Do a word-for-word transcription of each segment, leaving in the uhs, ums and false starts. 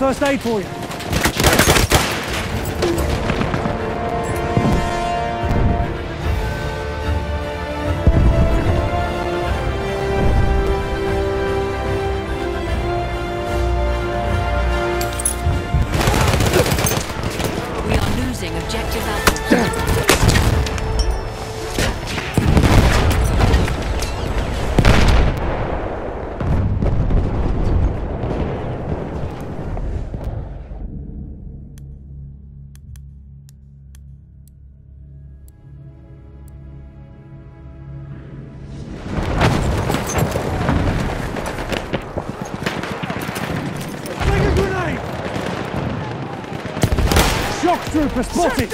first aid for you. We are losing objective Apples. Shock trooper spotted!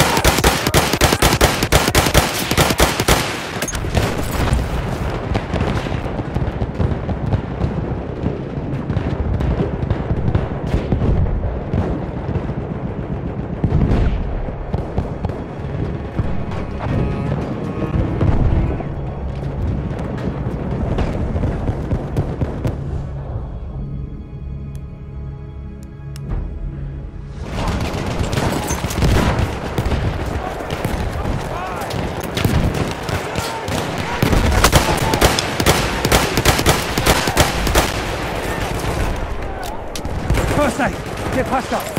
First aid! Get patched up!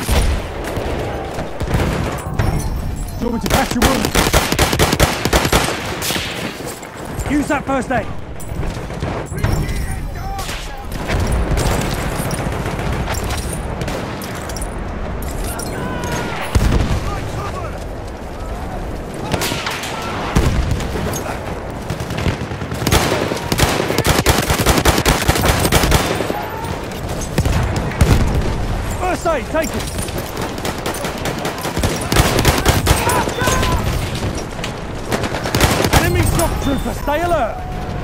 Do you want me to patch your wound? Use that first aid! First aid, take it! Enemy shock trooper, stay alert!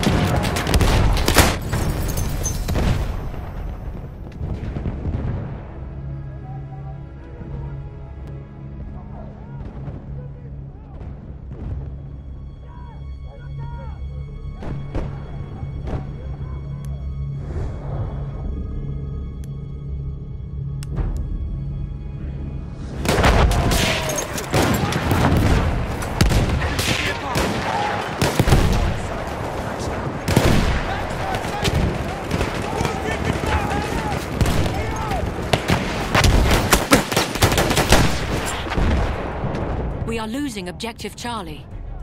We are losing objective Charlie.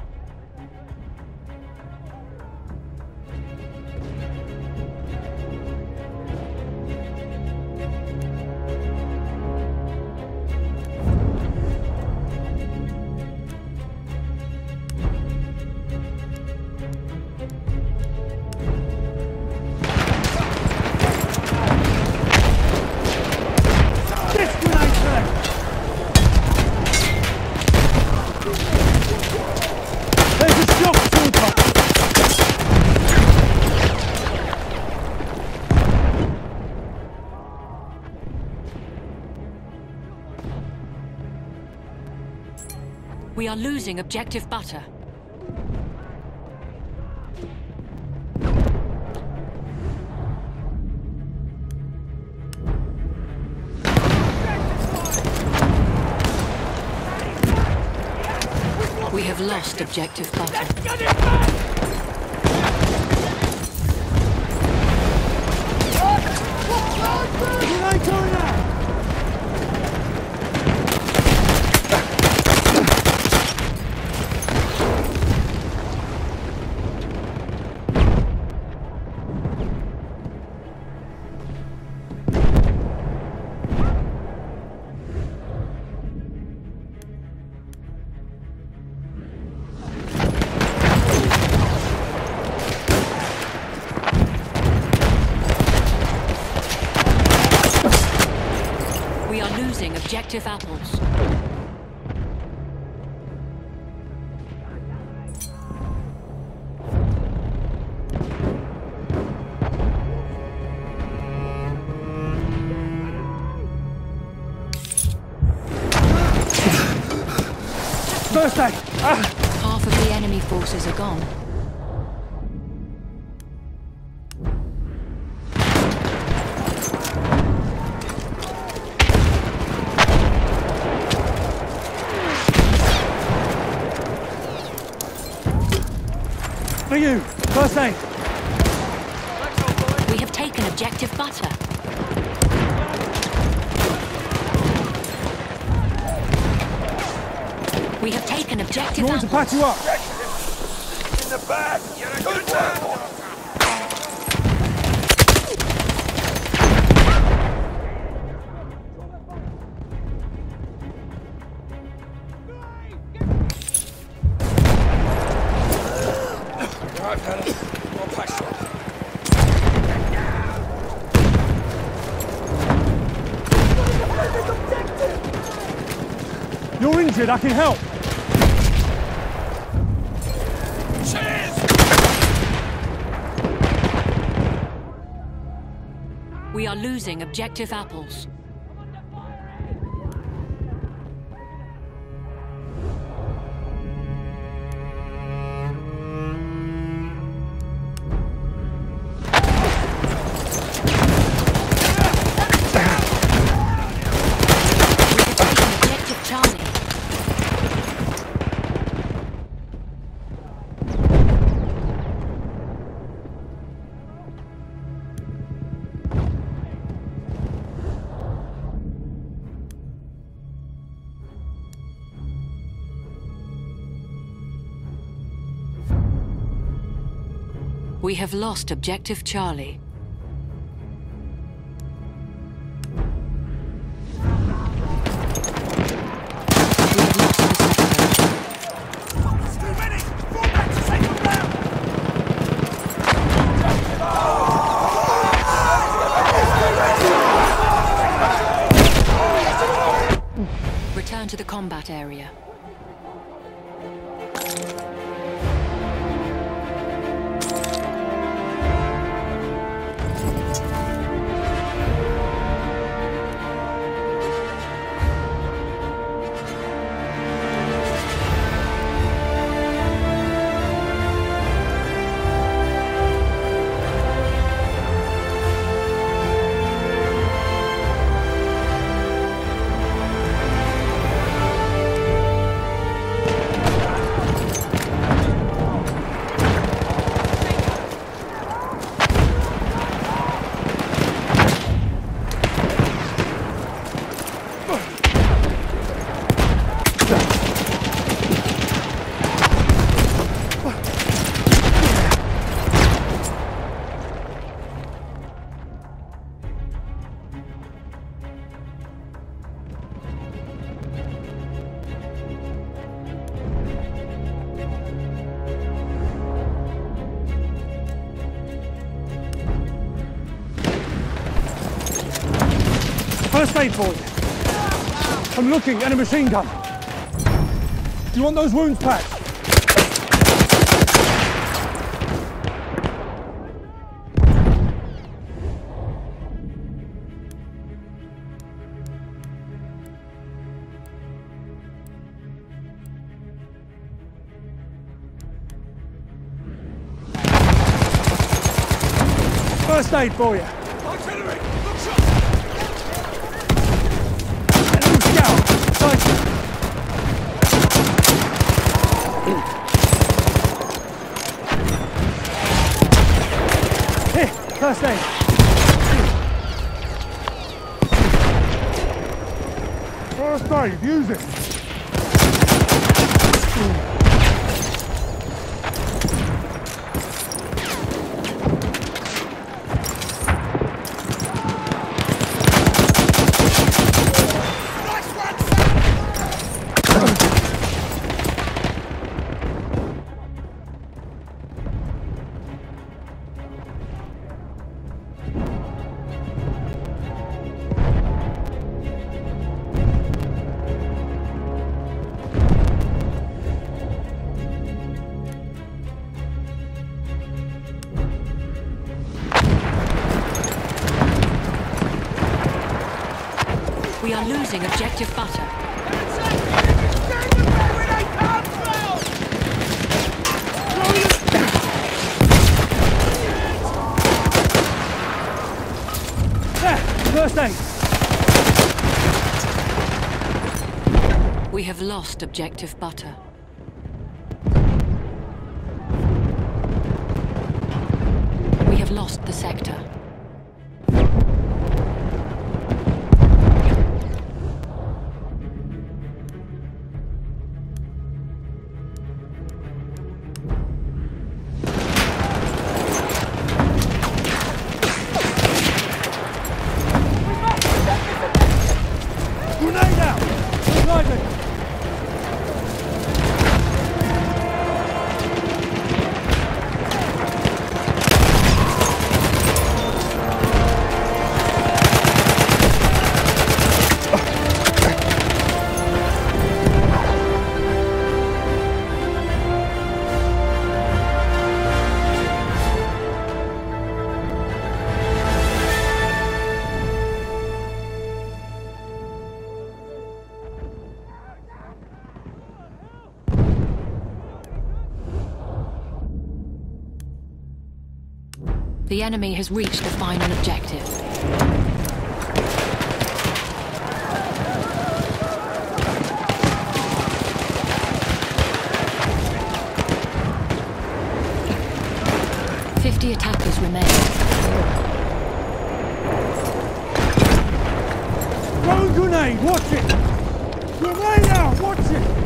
We are losing objective Butter. We have lost objective Butter. We are losing objective Apples. First aid! Ah. Half of the enemy forces are gone. For you. First aid. We have taken objective butter. We have taken objective You want to patch you up? In the back! You're a good man! Alright, fellas. I'll patch you up. You're injured, I can help. We are losing objective apples. We have lost objective Charlie. Return to the combat area. First aid for you. I'm looking at a machine gun. Do you want those wounds patched? First aid for you. Artillery! Look shot! Enemy scout. Sighted. Here, first aid. First aid, use it. We are losing objective butter. There, first aid. We have lost objective butter. the sector. Grenade out! Reloading! The enemy has reached the final objective. Fifty attackers remain. Throw a grenade! Watch it! Grenade out! Watch it!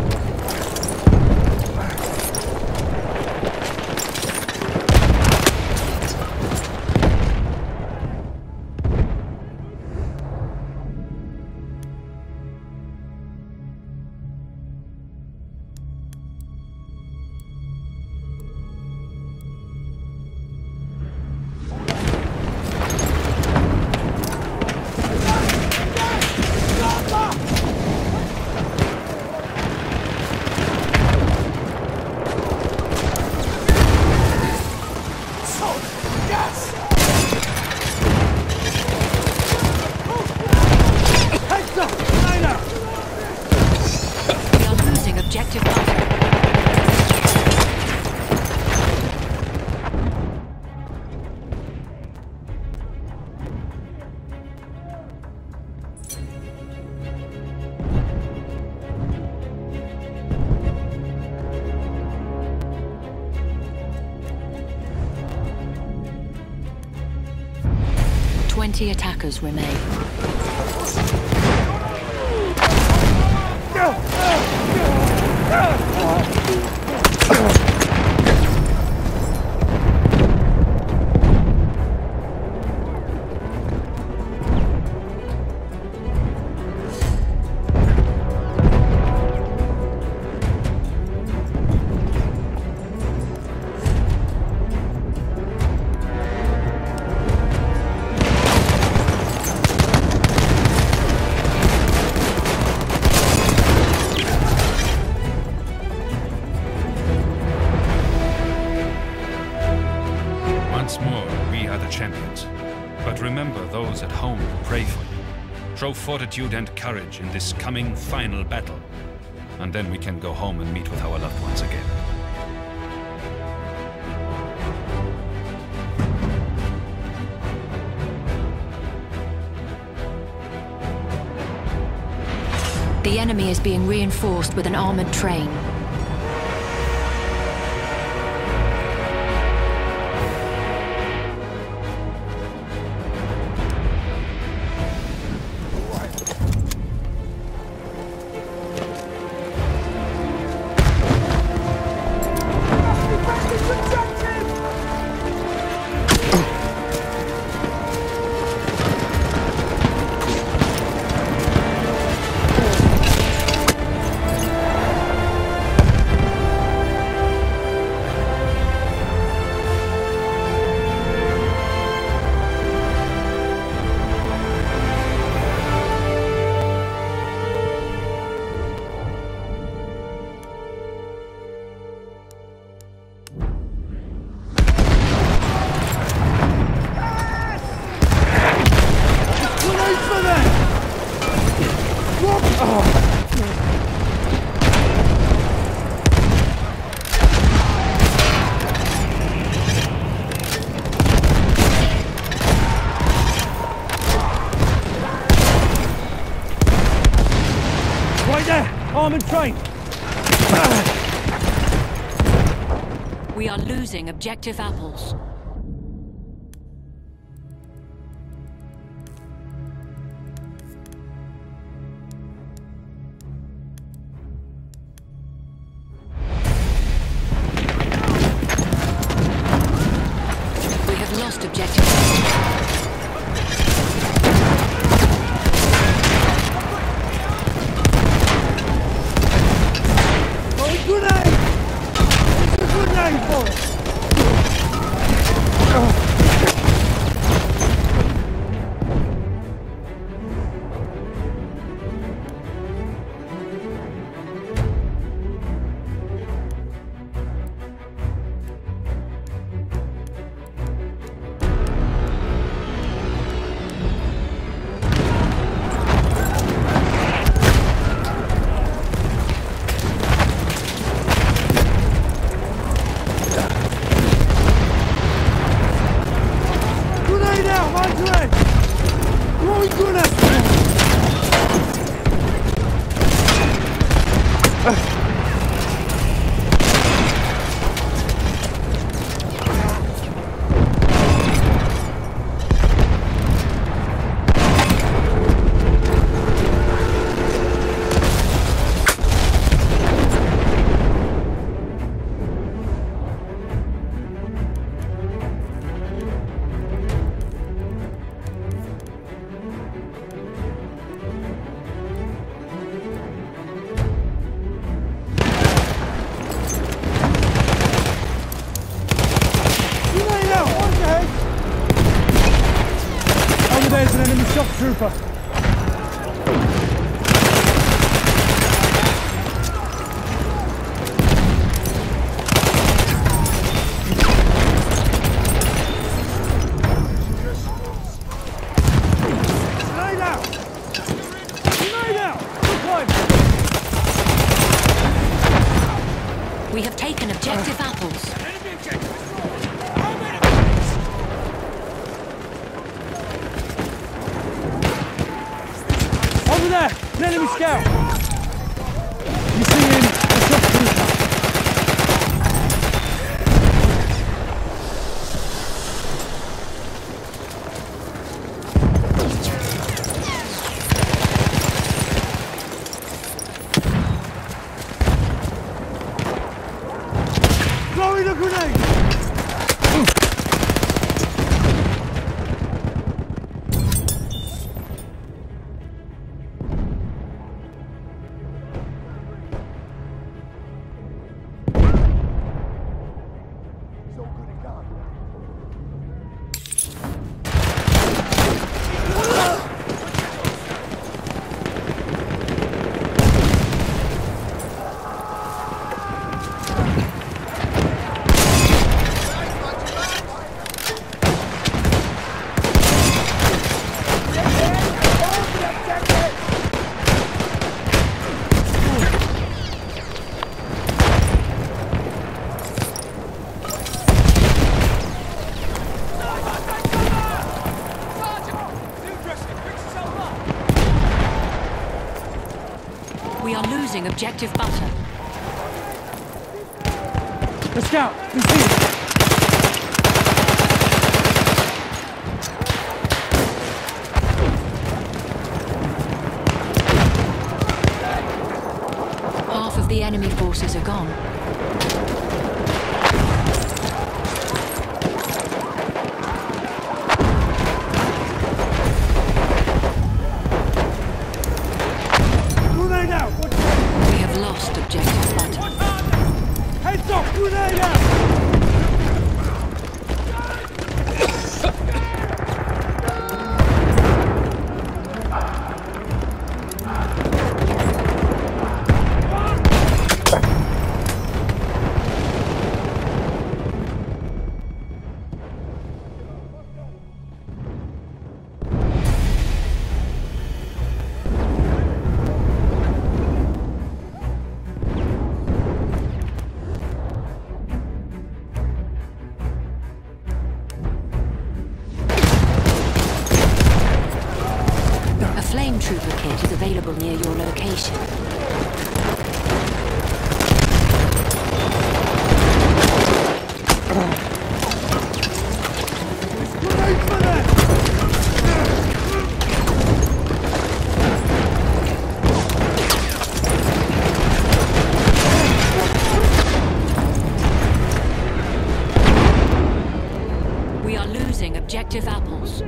Objective Butter. Twenty attackers remain. But remember those at home who pray for you. Show fortitude and courage in this coming final battle. And then we can go home and meet with our loved ones again. The enemy is being reinforced with an armored train. Armored train! We are losing objective apples. grenade for us! There's an enemy shock trooper. Grenade out! Grenade out! We have taken objective apples. Enemy objective. Over there! An enemy scout! You see him? A shock trooper! Throwing a grenade! We are losing objective butter. The scout! We see it! Half of the enemy forces are gone. Grenade out! We have lost objective butter. Heads up! Grenade out! A flame trooper kit is available near your location. Grenade for that! We are losing objective apples.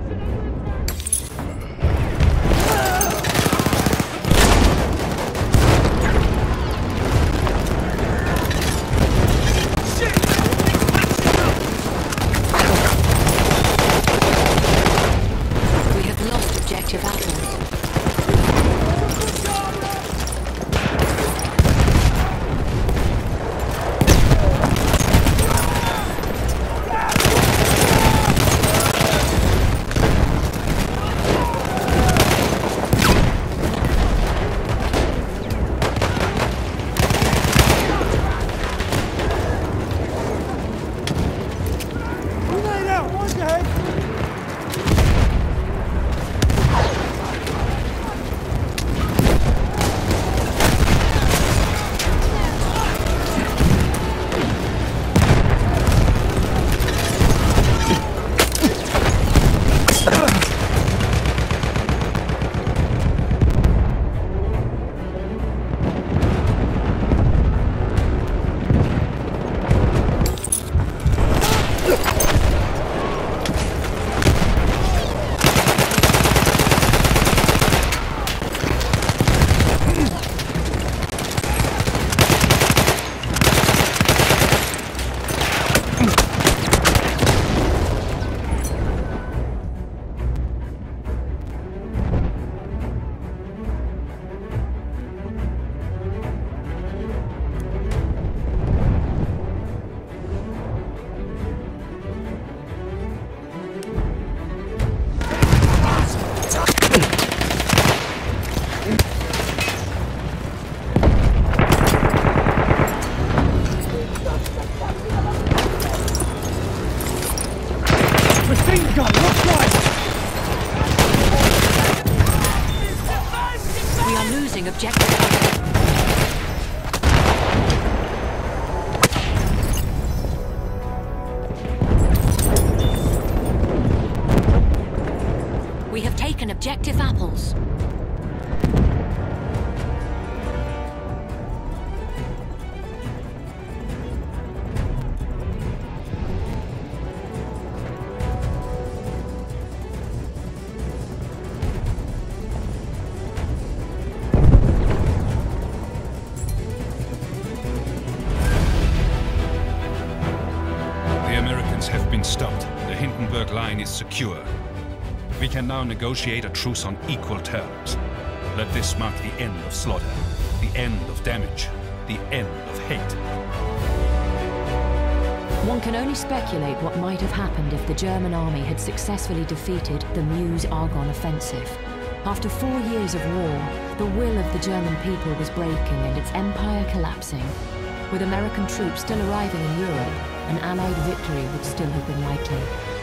Machine gun, looks right! We are losing objective butter. We have taken objective apples. The Americans have been stopped. The Hindenburg line is secure. We can now negotiate a truce on equal terms. Let this mark the end of slaughter, the end of damage, the end of hate. One can only speculate what might have happened if the German army had successfully defeated the Meuse-Argonne offensive. After four years of war, the will of the German people was breaking and its empire collapsing. With American troops still arriving in Europe, an Allied victory would still have been likely.